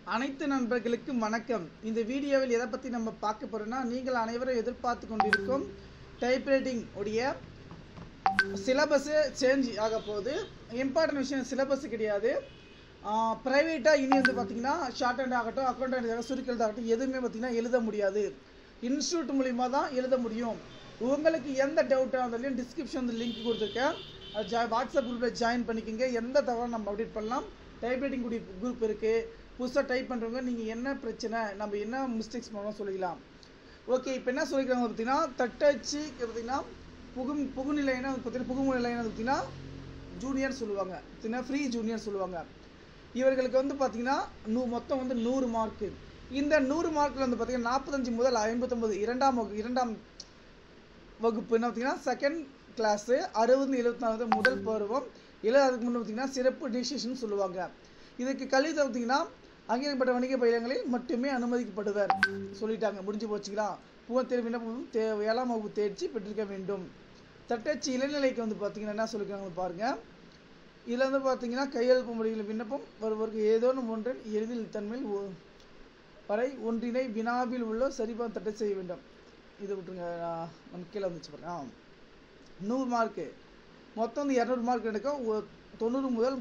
அனைத்து நண்பர்களுக்கும் வணக்கம். இந்த வீடியோவில் எதை பற்றி நம்ம பார்க்க போகிறோம்னா, நீங்கள் அனைவரும் எதிர்பார்த்து கொண்டிருக்கும் டைப்ரைட்டிங் உடைய சிலபஸு சேஞ்ச் ஆக போகுது. இம்பார்ட்டன்ட் விஷயம் சிலபஸ் கிடையாது. ப்ரைவேட்டாக இனி வந்து பார்த்திங்கன்னா ஷார்ட் ஹேண்ட் ஆகட்டும், அக்கௌண்ட் ஹேண்ட் சுருக்கெழுதாகட்டும் எதுவுமே பார்த்திங்கன்னா எழுத முடியாது. இன்ஸ்டியூட் மூலிமா தான் எழுத முடியும். உங்களுக்கு எந்த டவுட்டாக இருந்தாலும் டிஸ்கிரிப்ஷன் வந்து லிங்க் கொடுத்துருக்கேன். வாட்ஸ்அப் குரூப்பில் ஜாயின் பண்ணிக்கோங்க. எந்த தகவலும் நம்ம அப்டேட் பண்ணலாம். டைப்ரைட்டிங் கூடிய குரூப் இருக்குது. புதுசாக டைப் பண்ணுறவங்க நீங்கள் என்ன பிரச்சனை, நம்ம என்ன மிஸ்டேக்ஸ் பண்ணலாம் சொல்லிக்கலாம். ஓகே, இப்போ என்ன சொல்லிக்கிறாங்க பார்த்தீங்கன்னா, தட்டச்சு பார்த்தீங்கன்னா புகுநிலைன்னா பார்த்தீங்கன்னா புகுநிலைன்னு பார்த்தீங்கன்னா ஜூனியர் சொல்லுவாங்க, பார்த்தீங்கன்னா ஃப்ரீ ஜூனியர் சொல்லுவாங்க. இவர்களுக்கு வந்து பார்த்தீங்கன்னா மொத்தம் வந்து 100 மார்க்கு. இந்த 100 மார்க்கில் வந்து பார்த்தீங்கன்னா 45 முதல் 59 இரண்டாம் வகுப்பு என்ன பார்த்தீங்கன்னா செகண்ட் கிளாஸு, 60 74 முதல் பருவம், 70 முன்னே பார்த்தீங்கன்னா சிறப்பு இனிஷியேஷன் சொல்லுவாங்க. இதுக்கு கல்வி பார்த்தீங்கன்னா அங்கீகரிக்கப்பட்ட வணிக பயிலங்களில் மட்டுமே அனுமதிக்கப்படுவர் சொல்லிட்டாங்க. முடிஞ்சு போச்சுங்களா. தேர்வு விண்ணப்பம் 7ஆம் வகுப்பு தேர்ச்சி பெற்றிருக்க வேண்டும். தட்டச்சு இளநிலைக்கு வந்து பார்த்தீங்கன்னா என்ன சொல்லிக்கிறாங்க பாருங்கள். இதில் வந்து பார்த்தீங்கன்னா கையெழுப்பு முறையில் விண்ணப்பம் வருவதற்கு ஏதோனும் ஒன்றில் எளிதில் தன்மையில் வரை ஒன்றினை வினாவில் உள்ள சரிபார்த்து தட்டச்சு செய்ய வேண்டும். இதை விட்டுருங்க, நம்ம கீழே வந்துச்சு பாருங்க. 100 மார்க்கு மொத்தம் வந்து 200 மார்க் எடுக்கும். 90 முதல்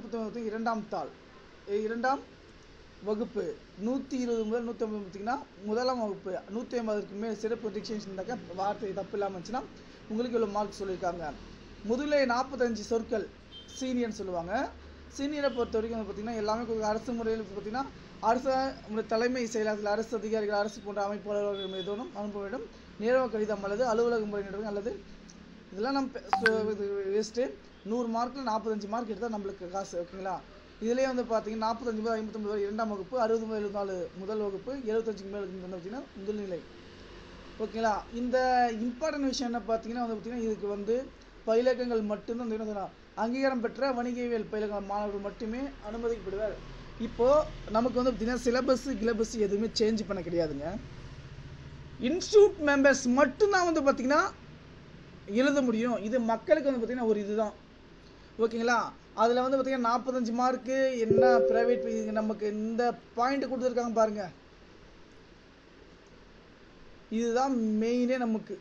2ஆம் வகுப்பு 120 முதல் 150 பார்த்தீங்கன்னா 1ஆம் வகுப்பு 150க்கு மேல் சிறப்பு டிக்ஷன் இருந்தாக்க வார்த்தை தப்பு இல்லாமல் இருந்துச்சுன்னா உங்களுக்கு இவ்வளோ மார்க் சொல்லியிருக்காங்க. முதலே 45 சொற்கள் சீனியர்னு சொல்லுவாங்க. சீனியரை பொறுத்த வரைக்கும் வந்து பார்த்திங்கன்னா எல்லாமே அரசு முறையில் பார்த்திங்கன்னா அரசு தலைமை செயலாளர்கள், அரசு அதிகாரிகள், அரசு போன்ற அமைப்பாளர்கள் மீதும் அனுப்ப வேண்டும். நேரவ கடிதம் அல்லது அலுவலக முறை நடுவங்க அல்லது இதெல்லாம் நம்ம வேஸ்ட்டு. 100 மார்க்கில் 45 மார்க் எடுத்தால் நம்மளுக்கு காசு. ஓகேங்களா. இதுலேயே வந்து பார்த்தீங்கன்னா 45 முதல் 59 வரை 2ஆம் வகுப்பு, 60 முதல் 74 முதல் வகுப்பு, 75க்கு மேலே வந்து பார்த்தீங்கன்னா முதல்நிலை. ஓகேங்களா. இந்த இம்பார்ட்டன்ட் விஷயம் என்ன பார்த்தீங்கன்னா வந்து பார்த்தீங்கன்னா இதுக்கு வந்து பயிலகங்கள் மட்டும்தான் என்ன சொன்னால் அங்கீகாரம் பெற்ற வணிகவியல் பயிலக மாணவர்கள் மட்டுமே அனுமதிக்கப்படுவார். இப்போது நமக்கு வந்து பார்த்திங்கன்னா கிலபஸ் எதுவுமே சேஞ்ச் பண்ண கிடையாதுங்க. இன்ஸ்டியூட் மெம்பர்ஸ் மட்டும்தான் வந்து பார்த்திங்கன்னா எழுத முடியும். இது மக்களுக்கு வந்து பார்த்திங்கன்னா ஒரு இதுதான். ஓகேங்களா. அதில் வந்து பார்த்திங்கன்னா 45 மார்க்கு என்ன ப்ரைவேட் நமக்கு இந்த பாயிண்ட் கொடுத்துருக்காங்க பாருங்கள். இதுதான் மெயினே நமக்கு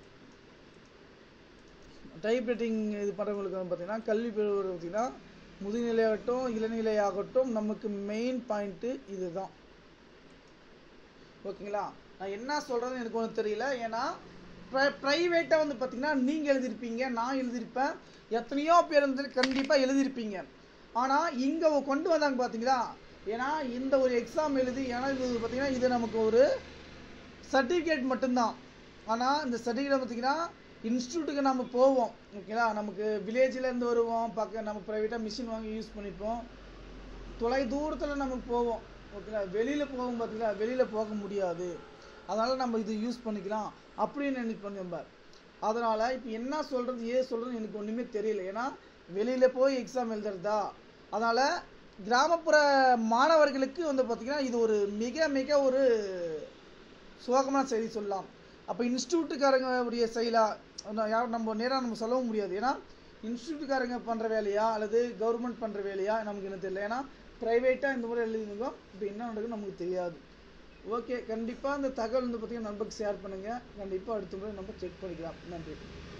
டைப்ரைட்டிங் இது பண்ணுறவங்களுக்கு வந்து பார்த்திங்கன்னா கல்வி பெறுவது பார்த்திங்கன்னா முதுநிலையாகட்டும் இளநிலையாகட்டும் நமக்கு மெயின் பாயிண்ட்டு இது தான். ஓகேங்களா. நான் என்ன சொல்கிறதுன்னு எனக்கு ஒன்றும் தெரியல. ஏன்னா ப்ரைவேட்டாக வந்து பார்த்திங்கன்னா நீங்கள் எழுதியிருப்பீங்க, நான் எழுதியிருப்பேன், எத்தனையோ பேர் வந்து கண்டிப்பாக எழுதியிருப்பீங்க. ஆனால் இங்கே கொண்டு வந்தாங்க பார்த்தீங்களா. ஏன்னா இந்த ஒரு எக்ஸாம் எழுதி, ஏன்னா இது பார்த்திங்கன்னா இது நமக்கு ஒரு சர்டிஃபிகேட் மட்டும்தான். ஆனால் இந்த சர்டிஃபிகேட் பார்த்திங்கன்னா இன்ஸ்டியூட்டுக்கு நம்ம போவோம். ஓகேங்களா. நமக்கு வில்லேஜிலேருந்து வருவோம், நம்ம ப்ரைவேட்டாக மிஷின் வாங்கி யூஸ் பண்ணிப்போம், தொலை தூரத்தில் நமக்கு போவோம். ஓகேங்களா. வெளியில் போகும் பார்த்தீங்களா, வெளியில் போக முடியாது. அதனால் நம்ம இது யூஸ் பண்ணிக்கலாம் அப்படின்னு நினைப்போம் நம்ம. அதனால் இப்போ என்ன சொல்கிறது ஏது சொல்கிறதுன்னு எனக்கு ஒன்றுமே தெரியல. ஏன்னா வெளியில் போய் எக்ஸாம் எழுதுறதா. அதனால் கிராமப்புற மாணவர்களுக்கு வந்து பார்த்திங்கன்னா இது ஒரு மிக ஒரு சோகமான செய்தி சொல்லலாம். அப்போ இன்ஸ்டியூட்டுக்காரங்க உடைய யாரும் நம்ம நேராக நம்ம சொல்லவும் முடியாது. ஏன்னா இன்ஸ்டியூட்டுக்காரங்க பண்ணுற வேலையா அல்லது கவர்மெண்ட் பண்ணுற வேலையா நமக்கு என்ன தெரியல. ஏன்னா ப்ரைவேட்டாக இந்த முறை எழுதிருந்தோம், இப்போ என்ன நடக்குன்னு நமக்கு தெரியாது. ஓகே, கண்டிப்பாக இந்த தகவல் வந்து பார்த்திங்கன்னா நண்பருக்கு ஷேர் பண்ணுங்கள். கண்டிப்பாக அடுத்த முறை நம்ம செக் பண்ணிக்கலாம். நன்றி.